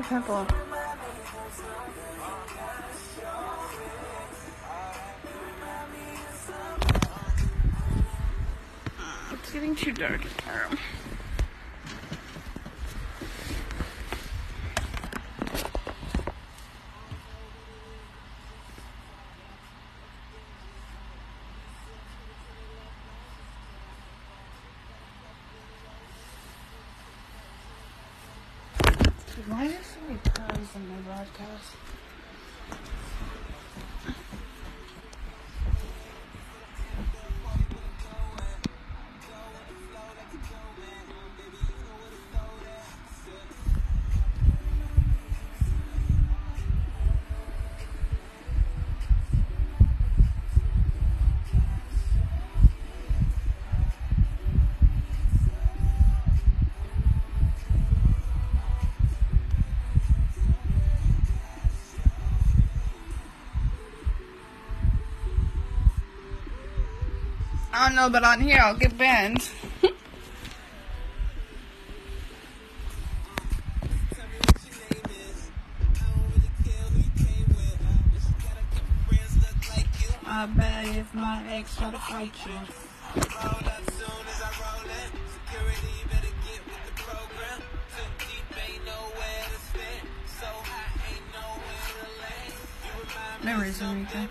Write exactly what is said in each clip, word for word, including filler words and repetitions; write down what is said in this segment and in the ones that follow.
pimple. It's getting too dark in my room. Why are there so many cars on my broadcast? I don't know, but on here I'll get banned. I bet if my ex try to fight you. Memories, Enrique.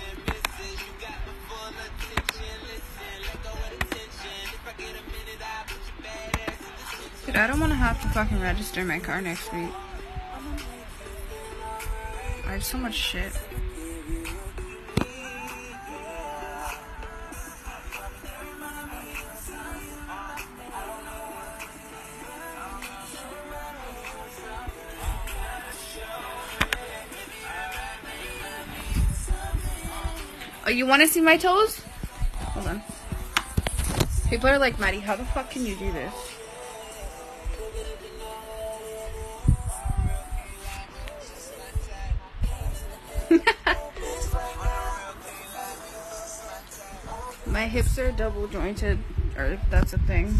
Dude, I don't want to have to fucking register my car next week. I have so much shit. Oh, you want to see my toes? Hold on. People are like, Maddie, how the fuck can you do this? My hips are double jointed, or if that's a thing.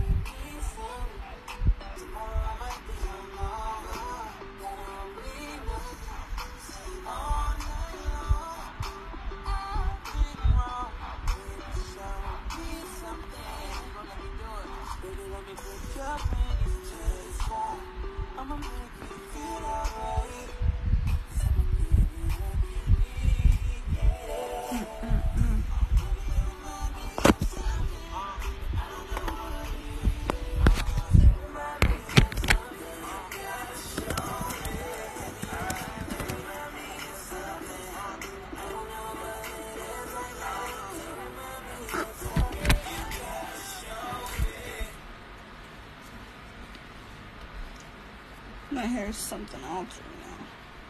My hair is something else right now.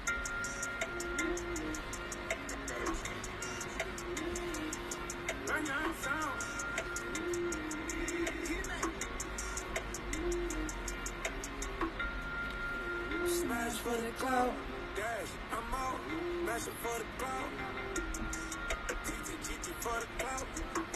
Smash for the clout. I'm out. Smash for the clout. T T T for the clout.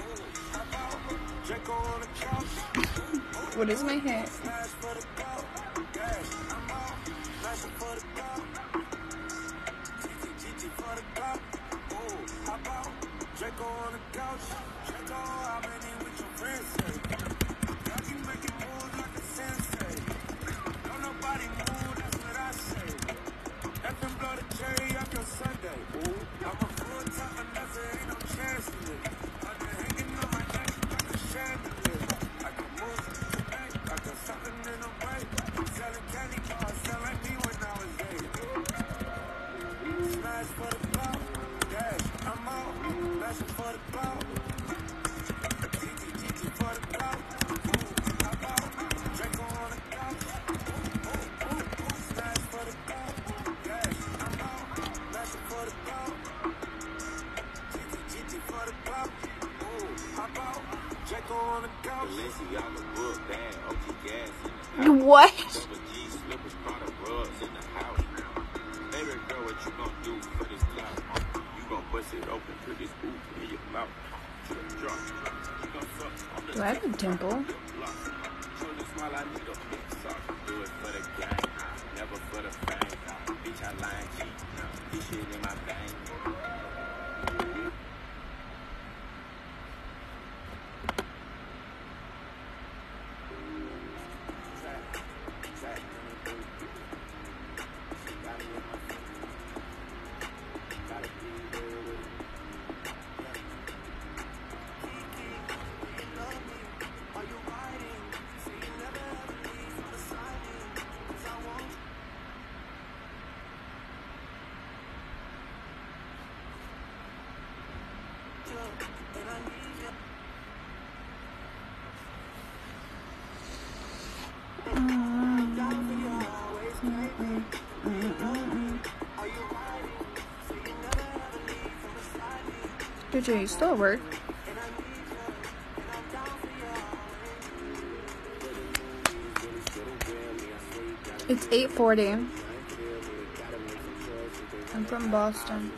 Draco on the couch. What is my hair? Smash for the clout. I'm out. Smash for the clout. T T T for the clout. How about Draco on the couch? Draco, how many with your friends say? Y'all keep making moves like a sensei. Don't nobody move, that's what I say. Let them blow the cherry up your Sunday. I'm a full-time finesse, ain't no chance in it. I've been hanging on my neck like a chandelier. I can move to the bank, I got something in the way. Selling candy bars, sound like me when I was eight. Smash for the clout, dash, I'm out. Smash for the clout. T T T for the clout. I'm out. Draco on the couch. Smash for the clout, dash, I'm out. Smash for the clout. T T T for the clout. I'm out. Draco on the couch. Balenciaga book bag, O G gas in the house. What? Slippers, Prada rugs in the house. Baby girl, what you gonna do for this clout? You gonna bust it open to this boot in your mouth. Do I have a dimple? never for the fame. Bitch, I line cheat. This shit in my vein. Dude, you still at work? It's eight forty. I'm from Boston.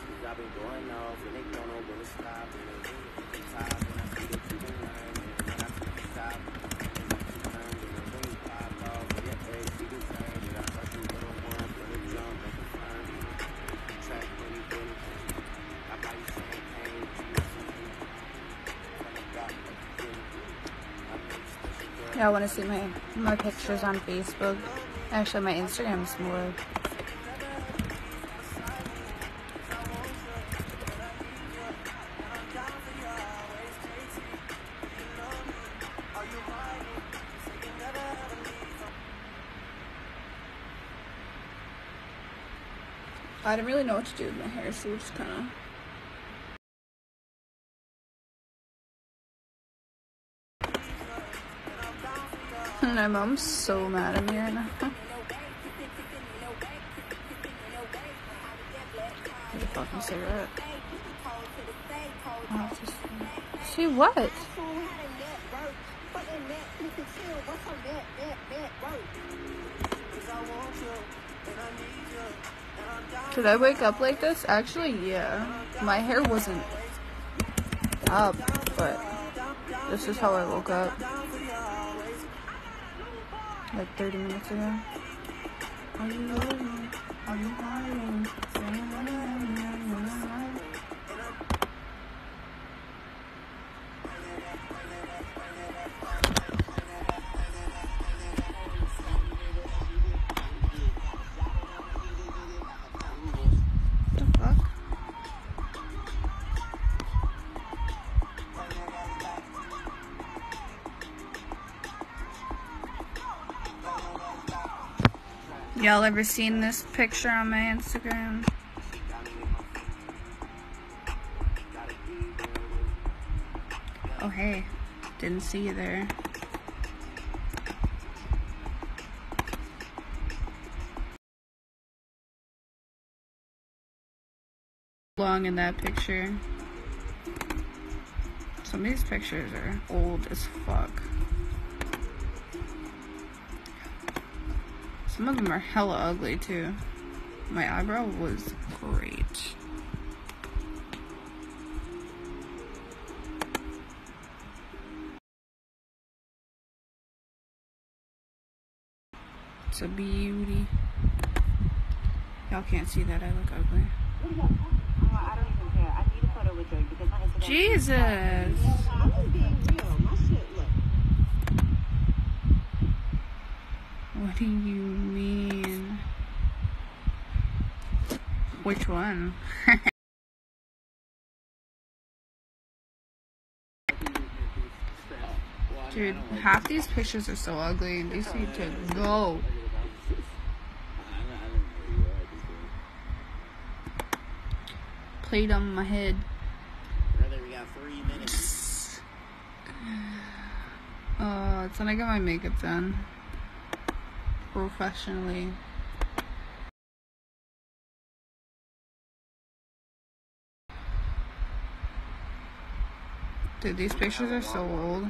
Yeah, I want to see my my pictures on Facebook. Actually, my Instagram's more. I didn't really know what to do with my hair, so it's kind of. My mom's so mad at me right now. Need a fucking cigarette. Oh, just... See what? Did I wake up like this? Actually, yeah. My hair wasn't up, but this is how I woke up. Like thirty minutes ago. Are you living? Are you hiding? The fuck? Y'all ever seen this picture on my Instagram? Oh hey, didn't see you there. Long in that picture. Some of these pictures are old as fuck. Some of them are hella ugly too. My eyebrow was great. It's a beauty. Y'all can't see that I look ugly. Jesus! What do you mean? Which one? Dude, half these pictures are so ugly. These need to go. Played on my head. Brother, we got three minutes. Oh, it's when I get my makeup done. Professionally. Dude, these pictures are so old.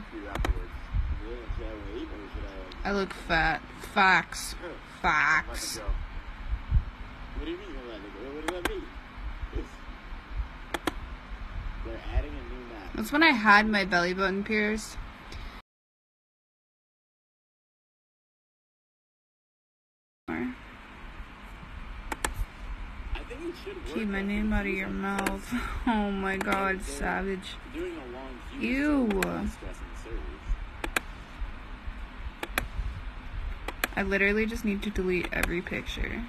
I look fat. Facts. Facts. What do you mean? What does that mean? They're adding a new map. That's when I had my belly button pierced. Keep my name out of your mouth. Oh my god, savage. Ew. I literally just need to delete every picture.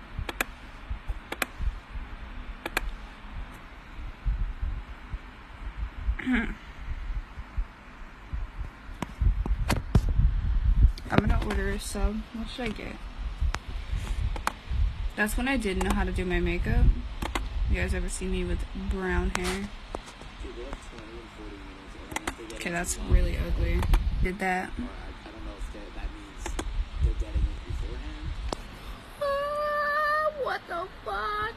I'm gonna order a sub. What should I get? That's when I didn't know how to do my makeup. You guys ever see me with brown hair? Okay, that's really ugly. Did that. Uh, what the fuck?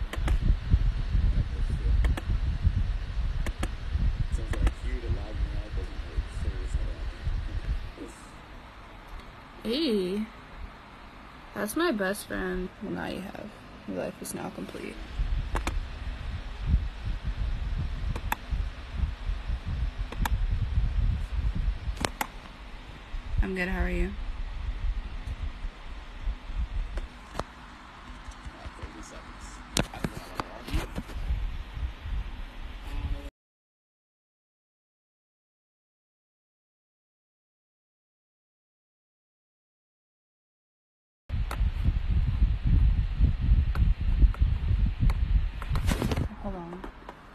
Hey, that's my best friend. Well, now you have. Your life is now complete. I'm good, how are you? Hold on.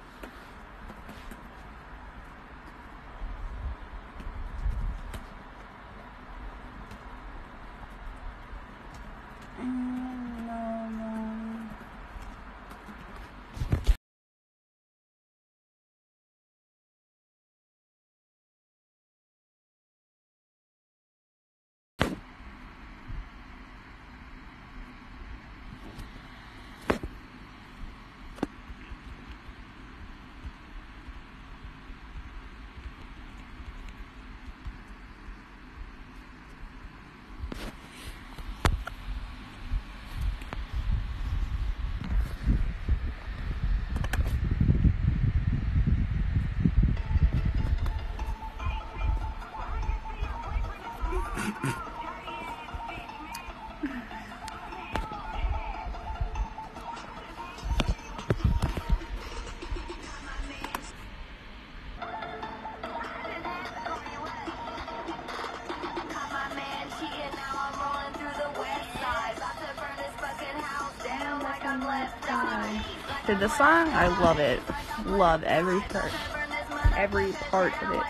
Did the song? I love it. Love every part. Every part of it.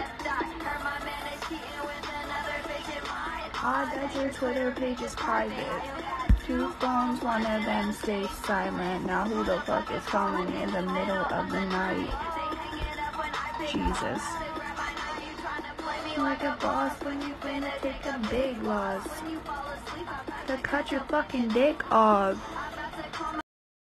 Odd that your Twitter page is private. Two phones, one of them stays silent. Now who the fuck is calling in the middle of the night? Jesus. Like a boss when you finna take a big loss. To cut your fucking dick off.